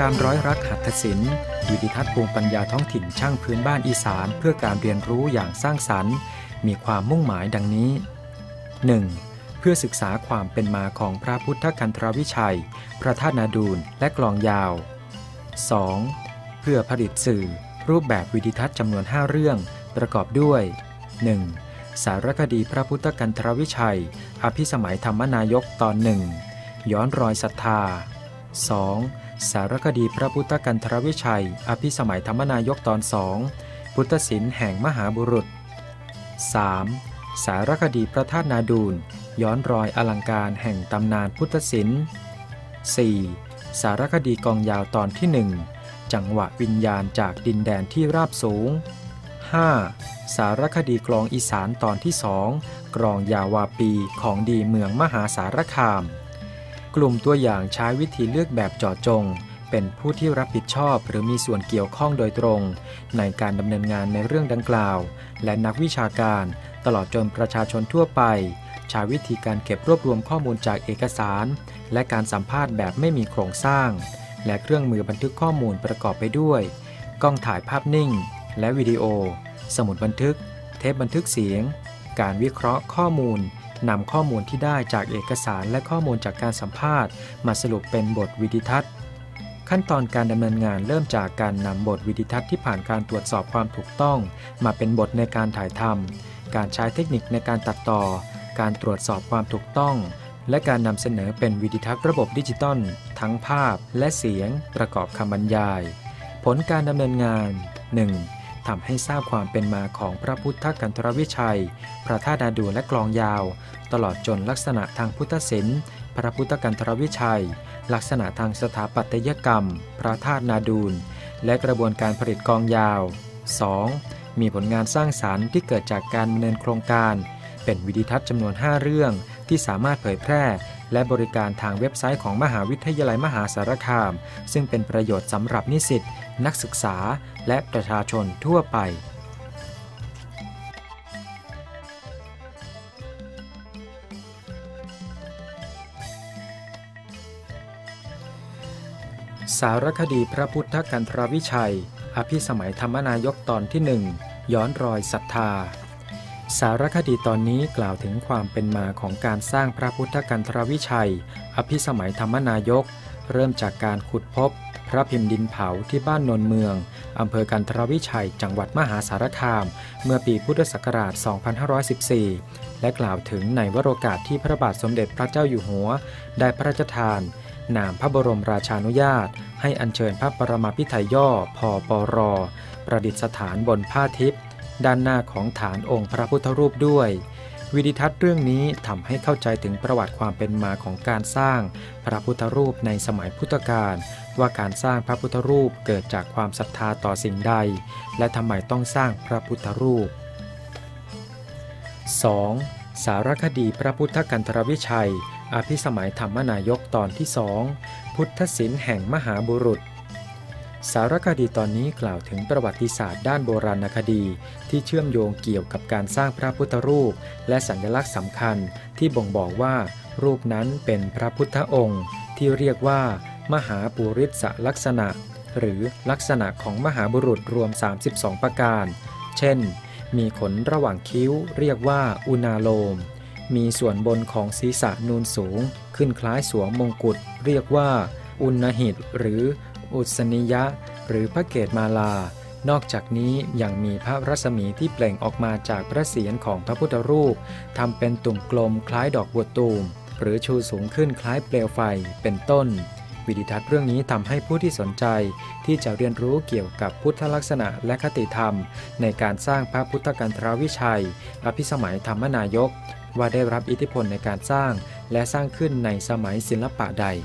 รามร้อยรักหัตถศิลป์วิดิทัศน์ภูมิปัญญาท้องถิ่นช่างพื้นบ้านอีสานเพื่อการเรียนรู้อย่างสร้างสรรค์มีความมุ่งหมายดังนี้ 1. เพื่อศึกษาความเป็นมาของพระพุทธกันทรวิชัยพระธาตุนาดูลและกลองยาว 2. เพื่อผลิตสื่อรูปแบบวิดิทัศน์จำนวน 5 เรื่องประกอบด้วย 1. สารคดีพระพุทธกันทรวิชัยอภิสมัยธรรมนายกตอน1ย้อนรอยศรัทธา 2. สารคดีพระพุทธกันทรวิชัยอภิสมัยธรรมนายกตอน2พุทธศิลป์แห่งมหาบุรุษ 3. สารคดีพระธาตุนาดูลย้อนรอยอลังการแห่งตำนานพุทธศิลป์ 4. สารคดีกองยาวตอนที่1จังหวะวิญญาณจากดินแดนที่ราบสูง 5. สารคดีกลองอีสานตอนที่2กลองยาวาปีของดีเมืองมหาสารคามกลุ่มตัวอย่างใช้วิธีเลือกแบบเจาะจงเป็นผู้ที่รับผิดชอบหรือมีส่วนเกี่ยวข้องโดยตรงในการดำเนินงานในเรื่องดังกล่าวและนักวิชาการตลอดจนประชาชนทั่วไปใช้วิธีการเก็บรวบรวมข้อมูลจากเอกสารและการสัมภาษณ์แบบไม่มีโครงสร้างและเครื่องมือบันทึกข้อมูลประกอบไปด้วยกล้องถ่ายภาพนิ่งและวิดีโอสมุดบันทึกเทปบันทึกเสียงการวิเคราะห์ข้อมูลนำข้อมูลที่ได้จากเอกสารและข้อมูลจากการสัมภาษณ์มาสรุปเป็นบทวิดิทัศน์ขั้นตอนการดำเนินงานเริ่มจากการนำบทวิดิทัศน์ที่ผ่านการตรวจสอบความถูกต้องมาเป็นบทในการถ่ายทำการใช้เทคนิคในการตัดต่อการตรวจสอบความถูกต้องและการนำเสนอเป็นวิดิทัศน์ระบบดิจิตอลทั้งภาพและเสียงประกอบคำบรรยายผลการดำเนินงาน 1. ทำให้ทราบความเป็นมาของพระพุทธกันทรวิชัยพระธาตุนาดูลและกลองยาวตลอดจนลักษณะทางพุทธศิลป์พระพุทธกันทรวิชัยลักษณะทางสถาปัตยกรรมพระธาตุนาดูลและกระบวนการผลิตกลองยาว 2. มีผลงานสร้างสรรค์ที่เกิดจากการดำเนินโครงการเป็นวิดิทัศน์จำนวน 5 เรื่องที่สามารถเผยแพร่และบริการทางเว็บไซต์ของมหาวิทยาลัยมหาสารคามซึ่งเป็นประโยชน์สำหรับนิสิตนักศึกษาและประชาชนทั่วไปสารคดีพระพุทธกันทรวิชัยอภิสมัยธรรมนายกตอนที่1ย้อนรอยศรัทธาสารคดีตอนนี้กล่าวถึงความเป็นมาของการสร้างพระพุทธกันทรวิชัยอภิสมัยธรรมนายกเริ่มจากการขุดพบพระพิมพ์ดินเผาที่บ้านโนนเมืองอำเภอกันทรวิชัยจังหวัดมหาสารคามเมื่อปีพุทธศักราช 2514 และกล่าวถึงในวโรกาสที่พระบาทสมเด็จพระเจ้าอยู่หัวได้พระราชทานนามพระบรมราชานุญาตให้อัญเชิญพระปรมาภิไธยย่อพปรประดิษฐานบนผ้าทิพย์ด้านหน้าของฐานองค์พระพุทธรูปด้วยวิดิทัศน์เรื่องนี้ทำให้เข้าใจถึงประวัติความเป็นมาของการสร้างพระพุทธรูปในสมัยพุทธกาลว่าการสร้างพระพุทธรูปเกิดจากความศรัทธาต่อสิ่งใดและทำไมต้องสร้างพระพุทธรูป 2. สารคดีพระพุทธกันทรวิชัยอภิสมัยธรรมนายกตอนที่2พุทธศิลป์แห่งมหาบุรุษสารคดีตอนนี้กล่าวถึงประวัติศาสตร์ด้านโบราณคดีที่เชื่อมโยงเกี่ยวกับการสร้างพระพุทธรูปและสัญลักษณ์สำคัญที่บ่งบอกว่ารูปนั้นเป็นพระพุทธองค์ที่เรียกว่ามหาปุริสลักษณะหรือลักษณะของมหาบุรุษรวม32ประการเช่นมีขนระหว่างคิ้วเรียกว่าอุณาโลมมีส่วนบนของศีรษะนูนสูงขึ้นคล้ายสวมมงกุฎเรียกว่าอุณหิตหรืออุสนิยะหรือพระเกศมาลานอกจากนี้ยังมีพระรัศมีที่เปล่งออกมาจากพระเศียรของพระพุทธรูปทำเป็นตุ่มกลมคล้ายดอกบัวตูมหรือชูสูงขึ้นคล้ายเปลวไฟเป็นต้นวิดิทัศน์เรื่องนี้ทำให้ผู้ที่สนใจที่จะเรียนรู้เกี่ยวกับพุทธลักษณะและคติธรรมในการสร้างพระพุทธกันทรวิชัยอภิสมัยธรรมนายกว่าได้รับอิทธิพลในการสร้างและสร้างขึ้นในสมัยศิลปะใด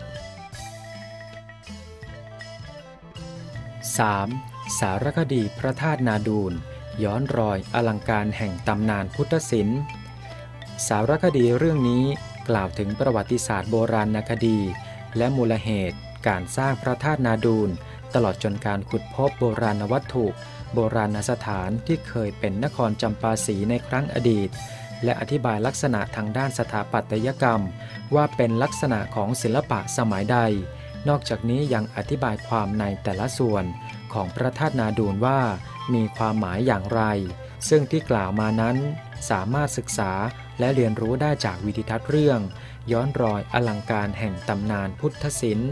3. สารคดีพระธาตุนาดูลย้อนรอยอลังการแห่งตำนานพุทธศิลป์สารคดีเรื่องนี้กล่าวถึงประวัติศาสตร์โบราณคดีและมูลเหตุการสร้างพระธาตุนาดูลตลอดจนการขุดพบโบราณวัตถุโบราณสถานที่เคยเป็นนครจำปาสีในครั้งอดีตและอธิบายลักษณะทางด้านสถาปัตยกรรมว่าเป็นลักษณะของศิลปะสมัยใดนอกจากนี้ยังอธิบายความในแต่ละส่วนของพระธาตุนาดูลว่ามีความหมายอย่างไรซึ่งที่กล่าวมานั้นสามารถศึกษาและเรียนรู้ได้จากวิดิทัศน์เรื่องย้อนรอยอลังการแห่งตำนานพุทธศิลป์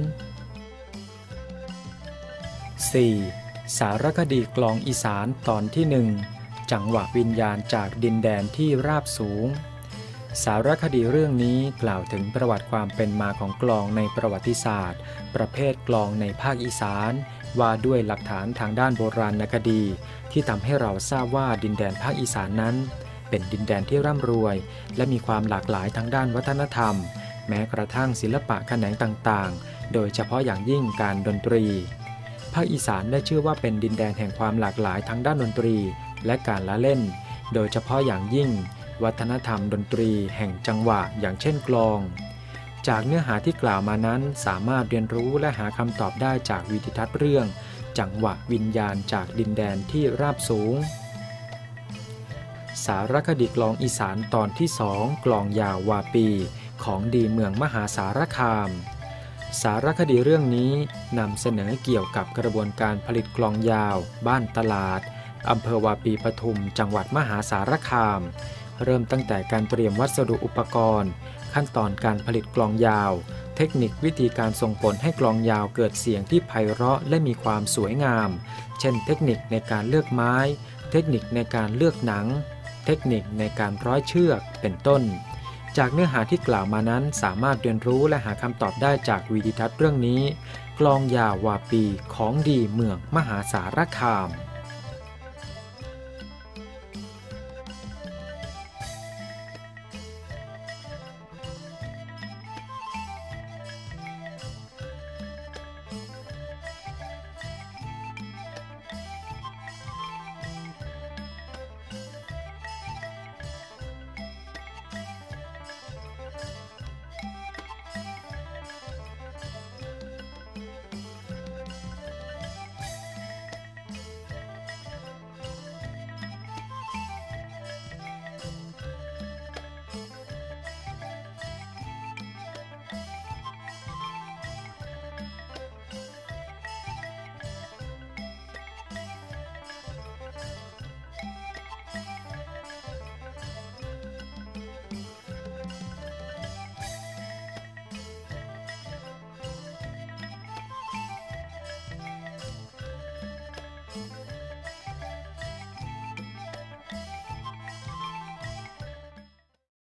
4. สารคดีกลองอีสานตอนที่ 1 จังหวะวิญญาณจากดินแดนที่ราบสูงสารคดีเรื่องนี้กล่าวถึงประวัติความเป็นมาของกลองในประวัติศาสตร์ประเภทกลองในภาคอีสานว่าด้วยหลักฐานทางด้านโบราณคดีที่ทำให้เราทราบว่าดินแดนภาคอีสานนั้นเป็นดินแดนที่ร่ำรวยและมีความหลากหลายทางด้านวัฒนธรรมแม้กระทั่งศิลปะแขนงต่างๆโดยเฉพาะอย่างยิ่งการดนตรีภาคอีสานได้ชื่อว่าเป็นดินแดนแห่งความหลากหลายทางด้านดนตรีและการละเล่นโดยเฉพาะอย่างยิ่งวัฒนธรรมดนตรีแห่งจังหวะอย่างเช่นกลองจากเนื้อหาที่กล่าวมานั้นสามารถเรียนรู้และหาคำตอบได้จากวิดิทัศน์เรื่องจังหวะวิญญาณจากดินแดนที่ราบสูงสารคดีกลองอีสานตอนที่ 2 กลองยาววาปีของดีเมืองมหาสารคามสารคดีเรื่องนี้นำเสนอเกี่ยวกับกระบวนการผลิตกลองยาวบ้านตลาดอำเภอวาปีปทุมจังหวัดมหาสารคามเริ่มตั้งแต่การเตรียมวัสดุอุปกรณ์ขั้นตอนการผลิตกลองยาวเทคนิควิธีการส่งผลให้กลองยาวเกิดเสียงที่ไพเราะและมีความสวยงามเช่นเทคนิคในการเลือกไม้เทคนิคในการเลือกหนังเทคนิคในการร้อยเชือกเป็นต้นจากเนื้อหาที่กล่าวมานั้นสามารถเรียนรู้และหาคำตอบได้จากวิดิทัศน์เรื่องนี้กลองยาววาปีของดีเมืองมหาสารคาม